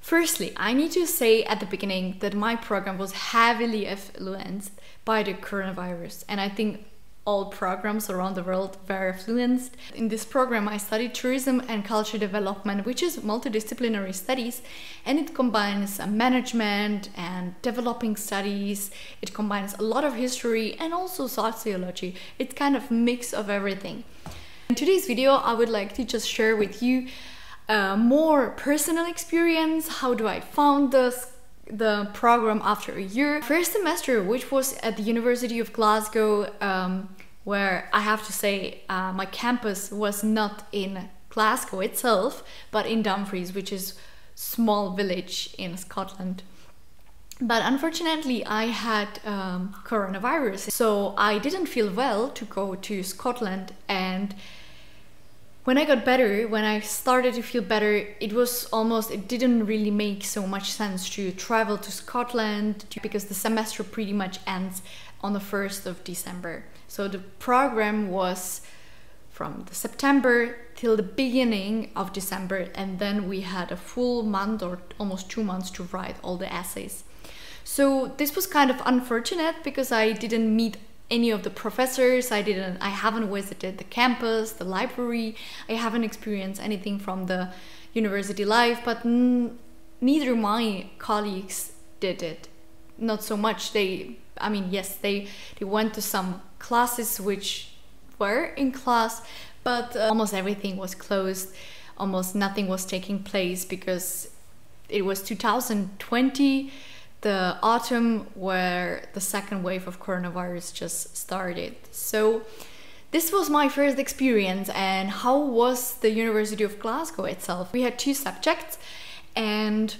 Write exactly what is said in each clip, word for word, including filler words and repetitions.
Firstly, I need to say at the beginning that my program was heavily influenced by the coronavirus, and I think all programs around the world were influenced. In this program, I studied tourism and culture development, which is multidisciplinary studies, and it combines management and developing studies. It combines a lot of history and also sociology. It's kind of a mix of everything. In today's video, I would like to just share with you a more personal experience. How do I found this the program after a year. First semester, which was at the University of Glasgow, um, where I have to say uh, my campus was not in Glasgow itself, but in Dumfries, which is a small village in Scotland. But unfortunately, I had um, coronavirus, so I didn't feel well to go to Scotland. And when I got better, when I started to feel better, it was almost, it didn't really make so much sense to travel to Scotland because the semester pretty much ends on the first of December. So the program was from the September till the beginning of December, and then we had a full month or almost two months to write all the essays. So this was kind of unfortunate because I didn't meet any of the professors. I didn't I haven't visited the campus, the library. I haven't experienced anything from the university life, but n neither my colleagues did it. Not so much. They I mean yes, they they went to some classes which were in class, but uh, almost everything was closed. Almost nothing was taking place because it was two thousand twenty, the autumn, where the second wave of coronavirus just started. So this was my first experience. And how was the University of Glasgow itself? We had two subjects, and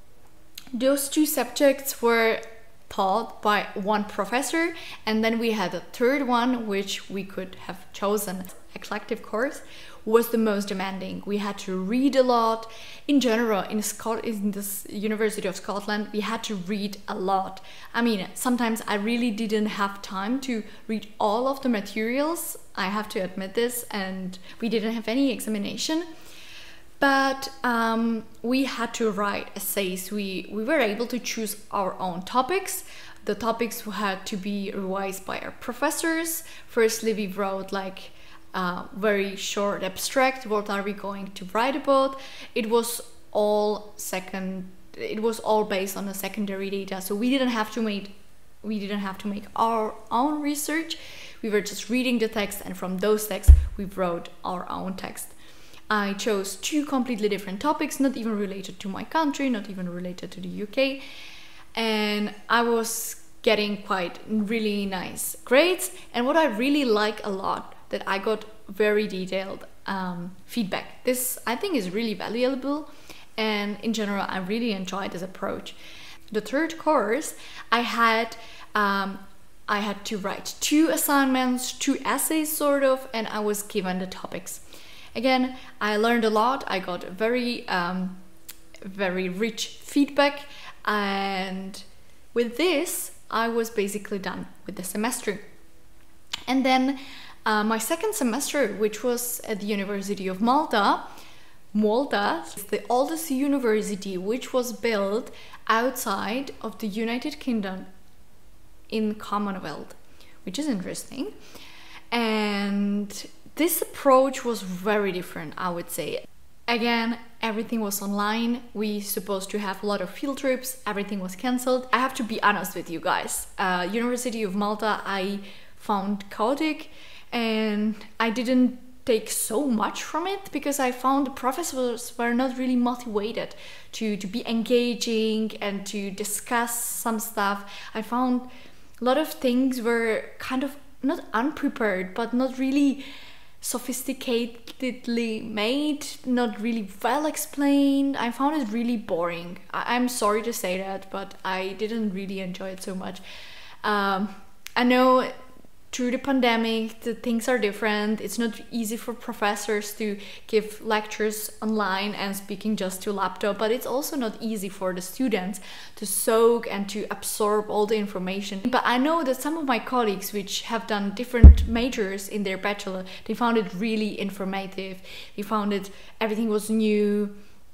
those two subjects were taught by one professor, and then we had a third one which we could have chosen. Elective course was the most demanding. We had to read a lot. In general, in Scot in this University of Scotland, we had to read a lot. I mean, sometimes I really didn't have time to read all of the materials. I have to admit this, and we didn't have any examination. But um, we had to write essays. We, we were able to choose our own topics. The topics had to be revised by our professors. Firstly, we wrote like Uh, very short abstract. What are we going to write about? It was all second. It was all based on the secondary data, so we didn't have to make we didn't have to make our own research. We were just reading the text, and from those texts we wrote our own text. I chose two completely different topics, not even related to my country, not even related to the U K, and I was getting quite really nice grades. And what I really like a lot, that I got very detailed um, feedback. This, I think, is really valuable, and in general I really enjoyed this approach. The third course, I had um, I had to write two assignments, two essays sort of, and I was given the topics. Again, I learned a lot. I got very um, very rich feedback, and with this I was basically done with the semester. And then Uh, my second semester, which was at the University of Malta. Malta is the oldest university which was built outside of the United Kingdom in Commonwealth, which is interesting. And this approach was very different, I would say. Again, everything was online. We supposed to have a lot of field trips. Everything was cancelled. I have to be honest with you guys. Uh, University of Malta I found chaotic, and I didn't take so much from it because I found the professors were not really motivated to, to be engaging and to discuss some stuff. I found a lot of things were kind of not unprepared, but not really sophisticatedly made, not really well explained. I found it really boring. I I'm sorry to say that, but I didn't really enjoy it so much. Um, I know through the pandemic, the things are different. It's not easy for professors to give lectures online and speaking just to laptop, but it's also not easy for the students to soak and to absorb all the information. But I know that some of my colleagues which have done different majors in their bachelor, they found it really informative. They found it, everything was new.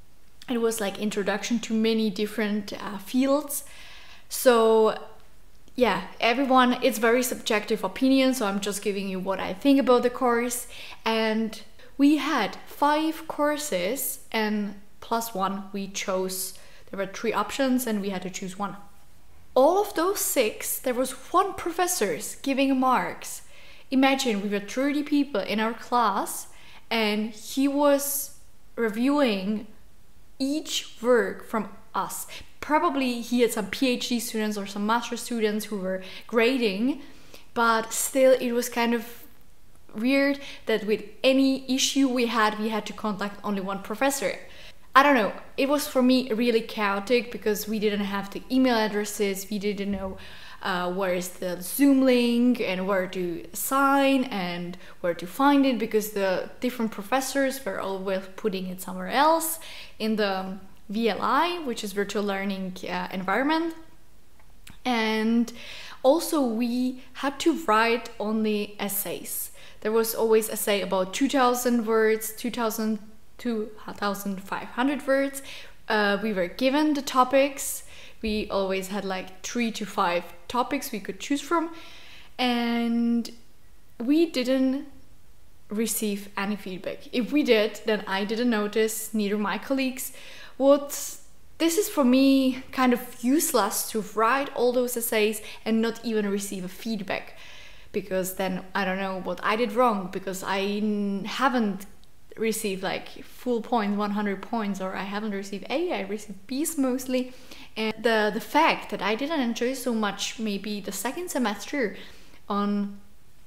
It was like introduction to many different uh, fields. So yeah, everyone, it's very subjective opinion, so I'm just giving you what I think about the course. And we had five courses, and plus one we chose. There were three options and we had to choose one. All of those six, there was one professor giving marks. Imagine we were thirty people in our class and he was reviewing each work from us. Probably he had some PhD students or some master students who were grading, but still it was kind of weird that with any issue we had, we had to contact only one professor. I don't know, it was for me really chaotic because we didn't have the email addresses, we didn't know uh, where is the Zoom link and where to sign and where to find it, because the different professors were always putting it somewhere else in the V L I, which is virtual learning uh, environment. And also we had to write only essays. There was always essay about two thousand words, two thousand two thousand five hundred words. Uh, we were given the topics. We always had like three to five topics we could choose from, and we didn't receive any feedback. If we did, then I didn't notice, neither my colleagues. What this is for me kind of useless to write all those essays and not even receive a feedback, because then I don't know what I did wrong, because I haven't received like full point one hundred points, or I haven't received A, I received B's mostly. And the the fact that I didn't enjoy so much maybe the second semester on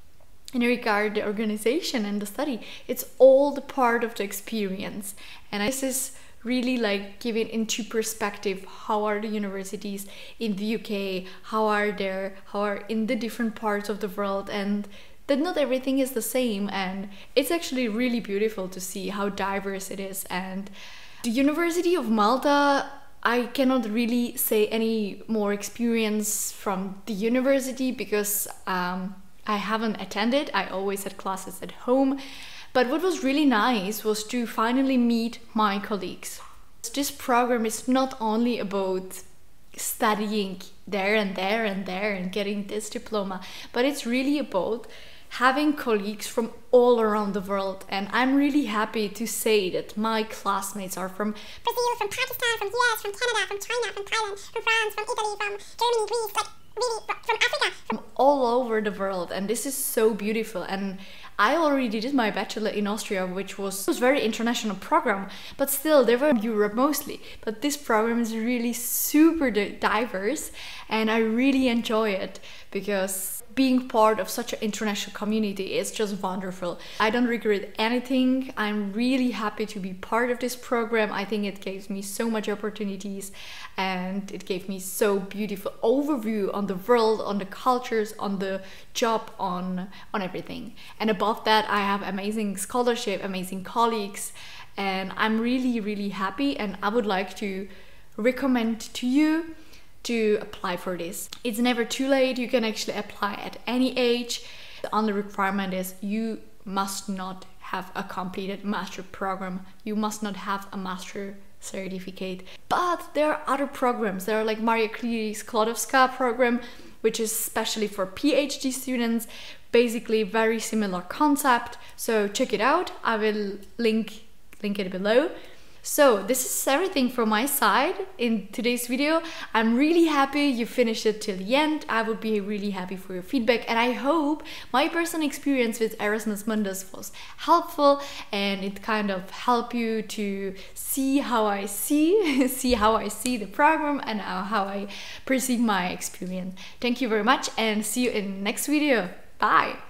in regard the organization and the study, it's all the part of the experience. And this is really like giving into perspective how are the universities in the U K, how are there, how are in the different parts of the world, and that not everything is the same. And it's actually really beautiful to see how diverse it is. And the University of Malta, I cannot really say any more experience from the university because um, I haven't attended. I always had classes at home. But what was really nice was to finally meet my colleagues. This program is not only about studying there and there and there and getting this diploma, but it's really about having colleagues from all around the world. And I'm really happy to say that my classmates are from Brazil, from Pakistan, from U S, from Canada, from China, from Thailand, from France, from Italy, from Germany, Greece, like really from Africa. From all over the world, and this is so beautiful. And I already did my bachelor in Austria, which was, was a very international program, but still they were in Europe mostly. But this program is really super diverse and I really enjoy it because being part of such an international community is just wonderful. I don't regret anything. I'm really happy to be part of this program. I think it gave me so much opportunities and it gave me so beautiful overview on the world, on the cultures, on the job, on, on everything. And above that, I have amazing scholarship, amazing colleagues, and I'm really, really happy, and I would like to recommend to you to apply for this. It's never too late. You can actually apply at any age. The only requirement is you must not have a completed master program. You must not have a master certificate. But there are other programs. There are like Maria Curie Skłodowska program, which is especially for PhD students. Basically very similar concept. So check it out. I will link link it below. So this is everything from my side in today's video. I'm really happy you finished it till the end. I would be really happy for your feedback, and I hope my personal experience with Erasmus Mundus was helpful and it kind of helped you to see how I see, see how I see the program and how I perceive my experience. Thank you very much and see you in the next video. Bye!